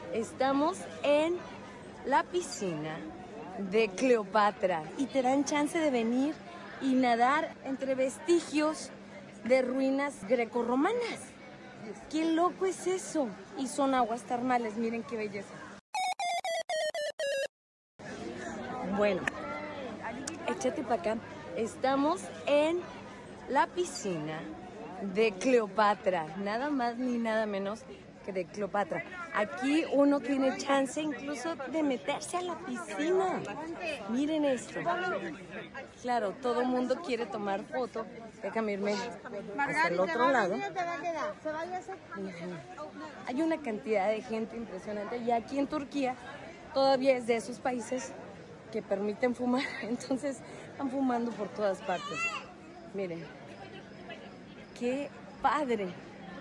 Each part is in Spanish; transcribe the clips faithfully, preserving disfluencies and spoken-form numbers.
Estamos en la piscina de Cleopatra y te dan chance de venir y nadar entre vestigios de ruinas grecorromanas. ¡Qué loco es eso! Y son aguas termales, miren qué belleza. Bueno, échate para acá. Estamos en la piscina de Cleopatra, nada más ni nada menos que de Cleopatra. Aquí uno tiene chance incluso de meterse a la piscina. Miren esto. Claro, todo el mundo quiere tomar foto. Déjame irme hasta el otro lado. Hay una cantidad de gente impresionante. Y aquí en Turquía todavía es de esos países que permiten fumar. Entonces están fumando por todas partes. Miren. ¡Qué padre!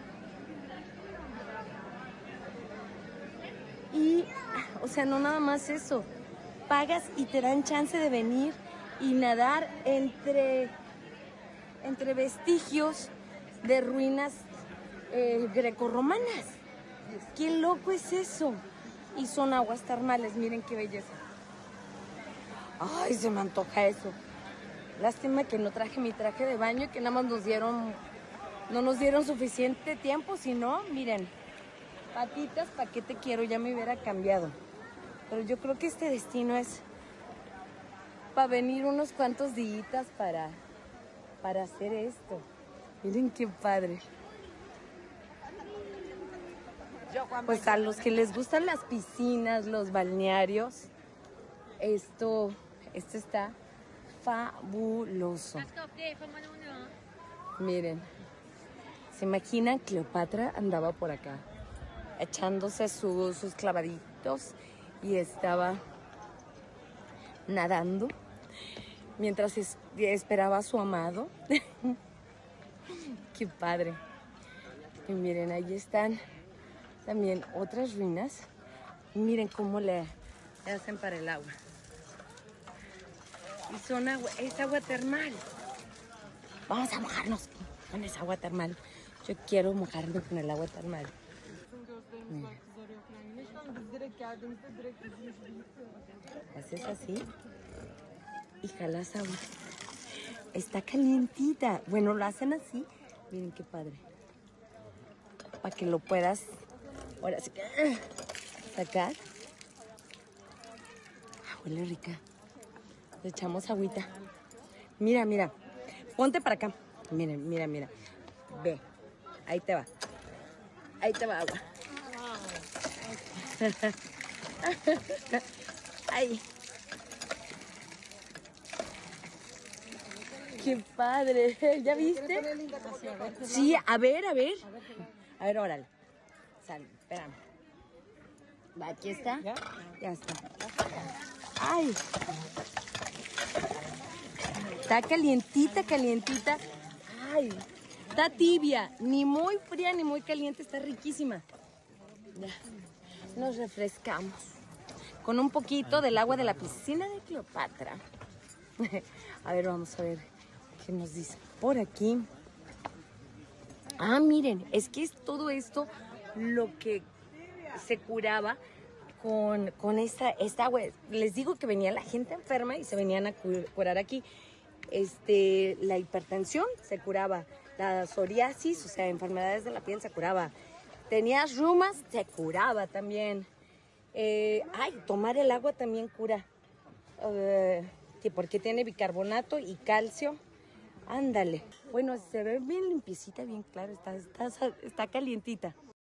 Y, o sea, no nada más eso. Pagas y te dan chance de venir y nadar entre, entre vestigios de ruinas eh, grecorromanas. ¡Qué loco es eso! Y son aguas termales, miren qué belleza. ¡Ay, se me antoja eso! Lástima que no traje mi traje de baño y que nada más nos dieron, no nos dieron suficiente tiempo, si no, miren. Patitas, ¿para qué te quiero? Ya me hubiera cambiado. Pero yo creo que este destino es para venir unos cuantos días para, para hacer esto. Miren qué padre. Pues a los que les gustan las piscinas, los balnearios, esto, esto está fabuloso. Miren, ¿se imaginan? Cleopatra andaba por acá echándose su, sus clavaditos y estaba nadando mientras es, esperaba a su amado. Qué padre. Y miren, ahí están también otras ruinas. Y miren cómo le, le hacen para el agua. Y son agua, es agua termal. Vamos a mojarnos con esa agua termal. Yo quiero mojarme con el agua termal. Haces así y jalas agua. Está calientita. Bueno, lo hacen así. Miren qué padre. Para que lo puedas ahora sí que sacar. Ah, huele rica. Le echamos agüita. Mira, mira. Ponte para acá. Miren, mira, mira. Ve. Ahí te va. Ahí te va agua. Ay. Qué padre. ¿Ya viste? Sí, a ver, a ver. A ver, órale. Sal, espérame. Aquí está. Ya está. Ay. Está calientita, calientita. Ay. Está tibia. Ni muy fría ni muy caliente. Está riquísima. Ya. Nos refrescamos con un poquito del agua de la piscina de Cleopatra. A ver, vamos a ver qué nos dice por aquí. Ah, miren, es que es todo esto lo que se curaba con, con esta, esta agua. Les digo que venía la gente enferma y se venían a curar aquí. Este, la hipertensión se curaba, la psoriasis, o sea, enfermedades de la piel se curaba. Tenías rumas, se curaba también. Eh, ay, tomar el agua también cura. Uh, que porque tiene bicarbonato y calcio. Ándale. Bueno, se ve bien limpiecita, bien claro. Está, está, está calientita.